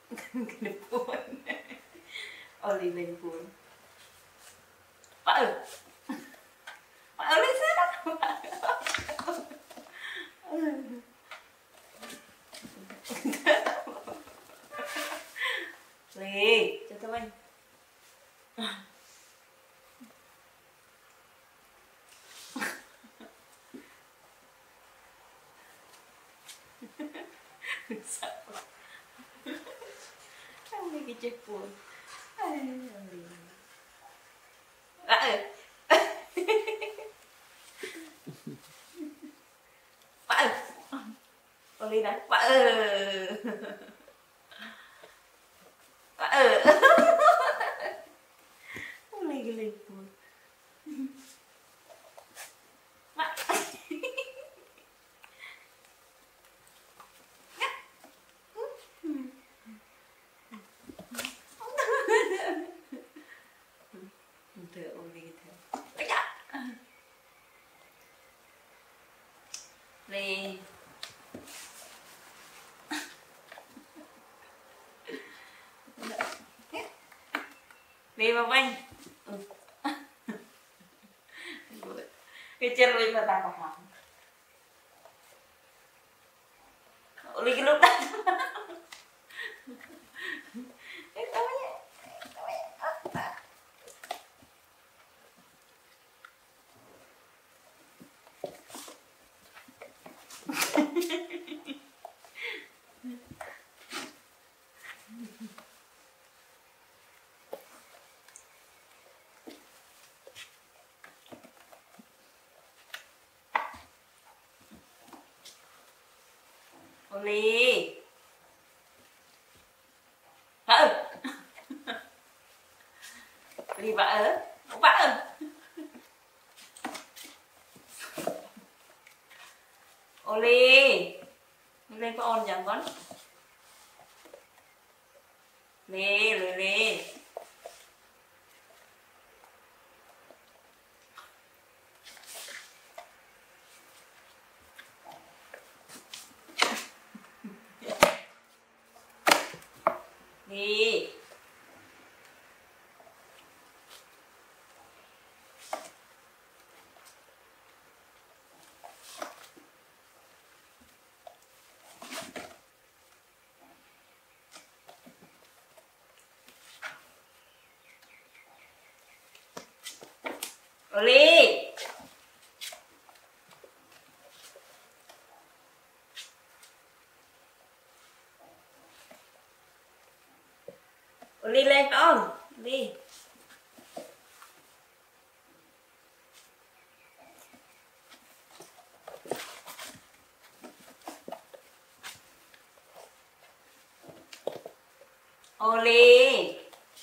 Kena pun. Oli lên pun. Pak ơi. Pak ơi lên sana. Lì, cho tôi anh. Sao? Không đi cái chết buồn. Pak ơi. Oli dah. Pak ơi. Pak ơi. Oli lên buồn. Pak. Thưa Oli thưa. Ây da. Lì. Lì vào anh. Cái chân Oli mà ta vào hỏng. Oli cái lúc đó. Oli. Vợ ơi. Oli vợ ơi. Vợ ơi. Oli. Lên có ôn chẳng con. Lê, lê, lê. Đi. Oli. Oli lên con. Đi. Oli.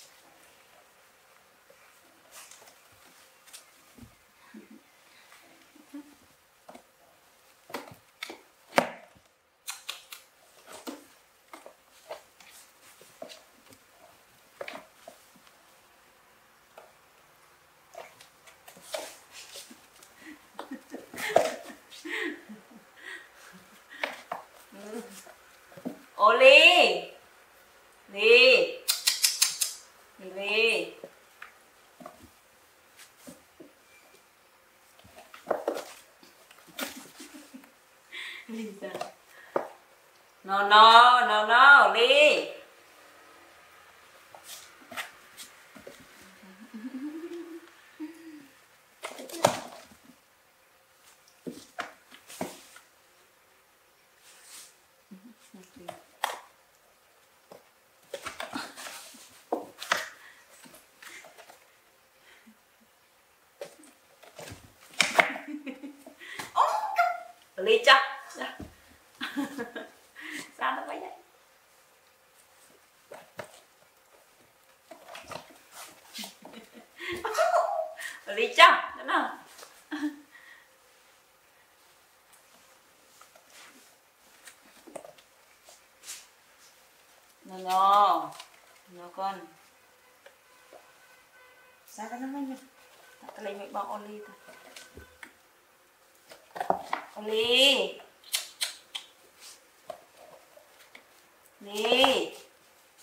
Oli. Đi. Đi đi. Lisa. No no no no đi. Ly chắc. Sao nó vậy? Ly chắc, đúng không? No, no con. Sao cái nó mới nhỉ? Ta lấy mấy bao Oli thôi. Oli. Đi.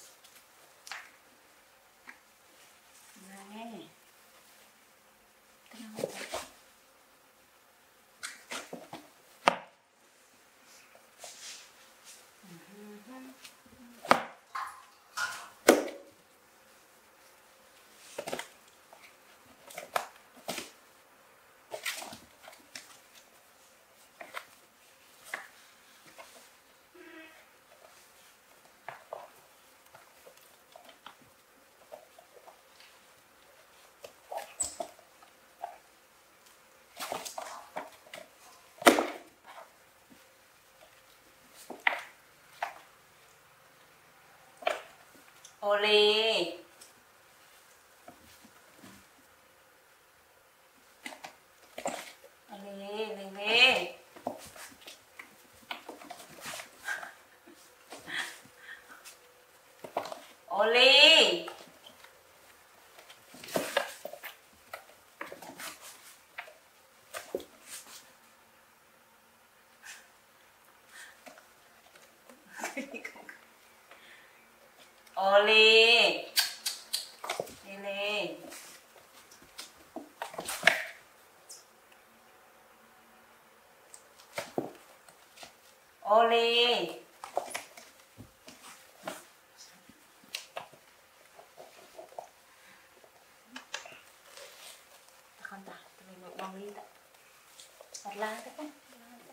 Oli. Oli. Oli. Oli. Đi lên. Oli. Không ta, mình một bông ly đó. Đặt lá thế không?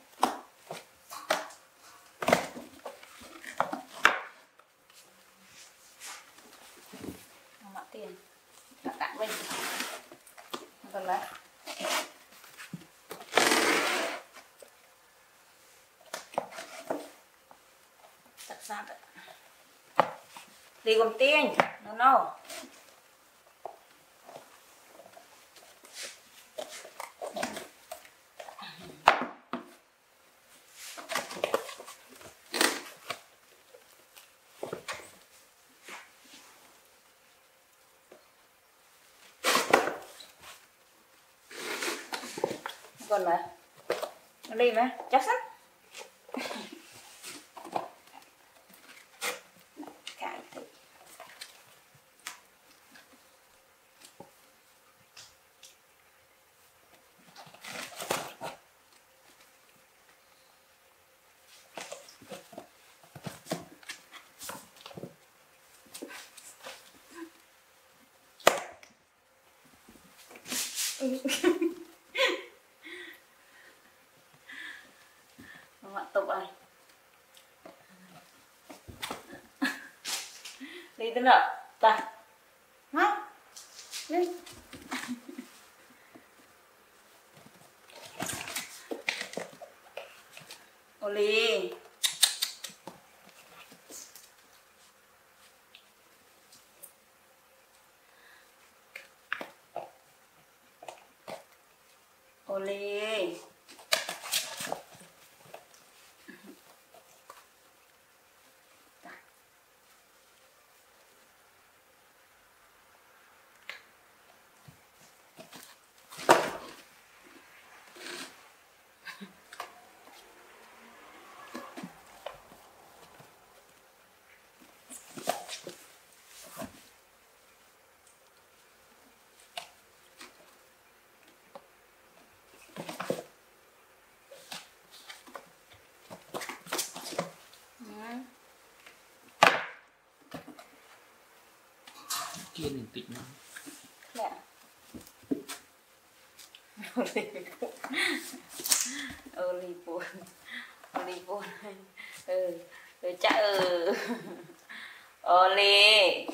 Mạ tiền. Đặt tặng mình. Còn lá. Đặt ra đấy. Đi cùng tiền. No. Còn mà đi mà chắc sách cài thử mặt tục này đi tới nào ta hả đi Oli Oli kia đừng tịnh lắm. nè Oli buồn chắc Oli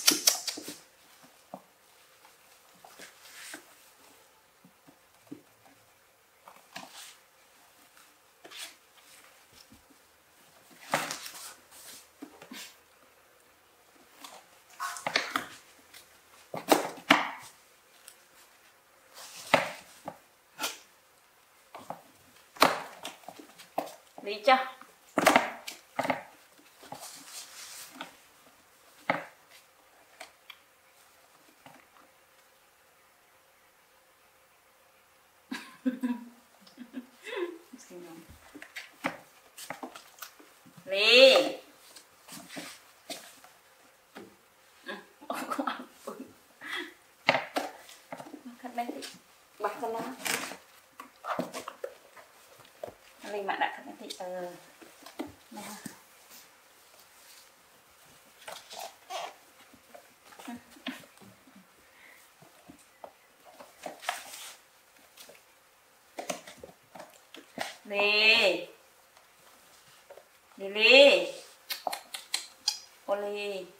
đi cho đi cắt bên thị bạc cho nó lên mạng đặt cắt bên thị nè đi đi đi Oli